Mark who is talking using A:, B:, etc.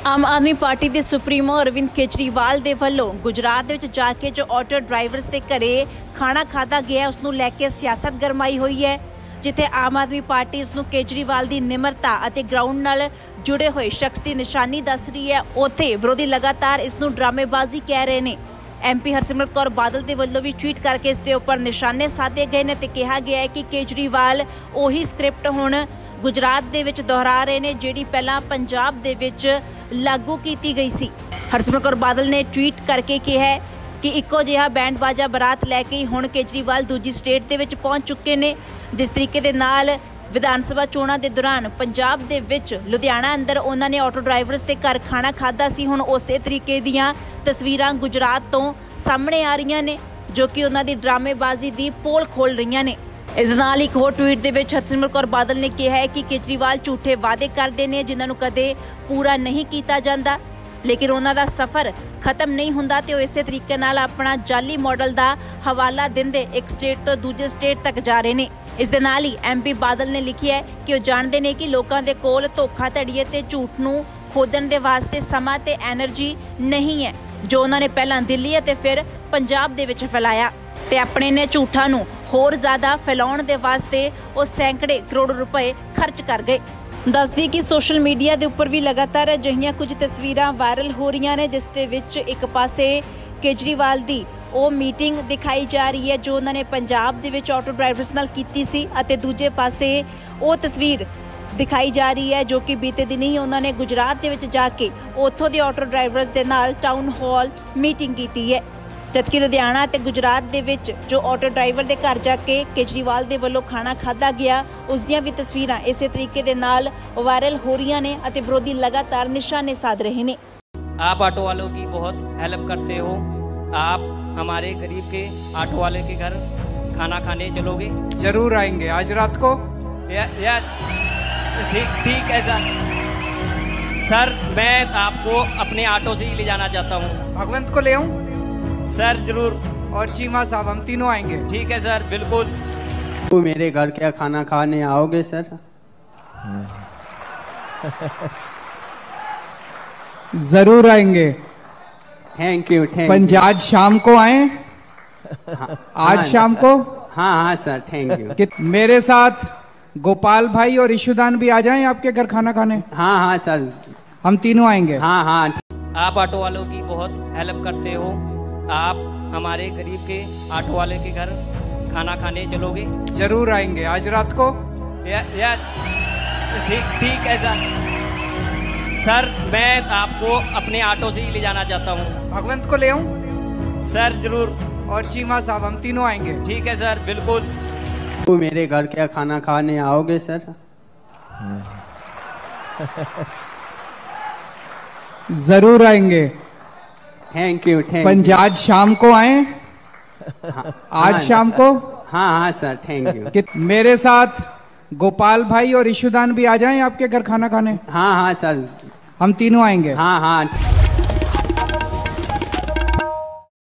A: आम आदमी पार्टी के सुप्रीमो अरविंद केजरीवाल के वलों गुजरात में जाके जो ऑटो ड्राइवर्स के घरे खाना खाधा गया उसनूं लैके सियासत गरमाई हुई है, जिथे आम आदमी पार्टी इसनूं केजरीवाल की निमरता और ग्राउंड नाल जुड़े हुए शख्स की निशानी दस रही है, उत्थे विरोधी लगातार इसनूं ड्रामेबाजी कह रहे हैं। MP हरसिमरत कौर बादल के वलों भी ट्वीट करके इसके उपर निशाने साधे गए ने ते कहा गया है कि केजरीवाल उही स्क्रिप्ट हुण गुजरात दे विच दोहरा रहे हैं जिहड़ी पहलां पंजाब दे विच लागू की गई सी। हरसिमरत कौर बादल ने ट्वीट करके कहा है कि इक्को जिहा बैंड बाजा बरात लैके ही हुण केजरीवाल दूजी स्टेट दे विच पहुंच चुके ने। जिस तरीके दे नाल विधान सभा चोणां दे दौरान पंजाब दे विच लुधियाना अंदर उन्होंने ऑटो ड्राइवर्स के घर खाना खाधा सी, हुण उसे तरीके दीयां तस्वीरां गुजरात तो सामने आ रही ने जो कि उन्हां दी ड्रामेबाजी दी पोल खोल रही ने। इस नाल एक होर ट्वीट दे विच हरसिमरत कौर बादल ने कहा है कि केजरीवाल झूठे वादे करते हैं जिन्हां नूं कदे पूरा नहीं किया जाता, लेकिन उन्हां दा सफ़र खत्म नहीं हुंदा ते इस तरीके नाल अपना जाली मॉडल का हवाला देंदे एक स्टेट तो दूजे स्टेट तक जा रहे हैं। इस दे नाल ही MP बादल ने लिखिया है कि वह जानते हैं कि लोगों के कोल धोखाधड़ी ते झूठ नूं खोदण दे वास्ते समा ते एनर्जी नहीं है, जो उन्होंने पहला दिल्ली ते फिर पंजाब दे विच फैलाया ते अपने ने झूठा नूं होर ज़्यादा फैलाउण दे वास्ते वो सैकड़े करोड़ रुपए खर्च कर गए। दस दी कि सोशल मीडिया के उपर भी लगातार अजिहियां कुछ तस्वीरां वायरल हो रही ने जिस दे विच एक पासे केजरीवाल दी वो मीटिंग दिखाई जा रही है जो उन्होंने पंजाब दे विच ऑटो ड्राइवर्स नाल कीती सी अते दूजे पासे वो तस्वीर दिखाई जा रही है जो कि बीते दिन ही उन्होंने गुजरात दे विच जाके उत्थों दे ऑटो ड्राइवर्स दे नाल टाउन हॉल मीटिंग की है। जबकि लुधियाना ते गुजरात दे विच जो ऑटो ड्राइवर के घर जाके केजरीवाल दे वल्लों खाना खाधा गया उस दियां भी तस्वीरां इस तरीके दे नाल वायरल हो रही ने अते विरोधी लगातार निशाने साध रहे हैं।
B: आप ऑटो वालों की बहुत हेल्प करते हो, आप हमारे गरीब के ऑटो वाले के घर खाना खाने चलोगे?
C: जरूर आएंगे आज रात को।
B: या ठीक है सर, मैं आपको अपने ऑटो से ही ले जाना चाहता हूँ।
C: भगवंत को ले आऊं?
B: सर जरूर।
C: और चीमा साहब हम तीनों आएंगे।
B: ठीक है सर, बिल्कुल।
D: तो मेरे घर क्या खाना खाने आओगे सर?
C: जरूर आएंगे।
D: Thank you.
C: पंजाब शाम को आए? आज शाम को?
D: हाँ सर, थैंक यू।
C: मेरे साथ गोपाल भाई और ईशुदान भी आ जाएं आपके घर खाना खाने?
D: हाँ सर,
C: हम तीनों आएंगे।
D: हाँ।
B: आप ऑटो वालों की बहुत हेल्प करते हो, आप हमारे गरीब के ऑटो वाले के घर खाना खाने चलोगे?
C: जरूर आएंगे आज रात को।
B: या ठीक है सर, मैं आपको अपने ऑटो से ही ले जाना चाहता हूँ।
C: भगवंत को ले आऊं?
B: सर जरूर।
C: और चीमा साहब हम तीनों आएंगे।
B: ठीक है सर, बिल्कुल।
D: तो मेरे घर क्या खाना खाने आओगे सर?
C: जरूर आएंगे।
D: Thank you.
C: पंजाब शाम को आए? आज शाम को?
D: हाँ सर, थैंक यू।
C: मेरे साथ गोपाल भाई और ईशुदान भी आ जाएं आपके घर खाना खाने?
D: हाँ सर,
C: हम तीनों आएंगे।
D: हाँ।